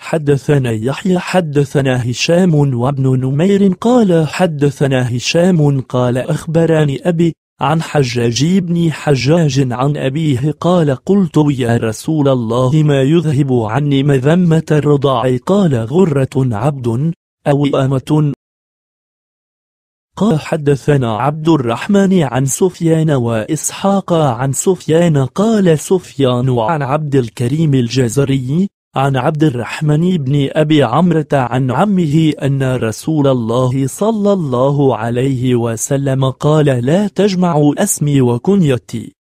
حدثنا يحيى حدثنا هشام وابن نمير قال حدثنا هشام قال أخبرني أبي عن حجاج بن حجاج عن أبيه قال قلت يا رسول الله ما يذهب عني مذمة الرضاع؟ قال غرة عبد أو أمة. قال حدثنا عبد الرحمن عن سفيان وإسحاق عن سفيان قال سفيان عن عبد الكريم الجزري عن عبد الرحمن بن أبي عمرة عن عمه أن رسول الله صلى الله عليه وسلم قال لا تجمعوا اسمي وكنيتي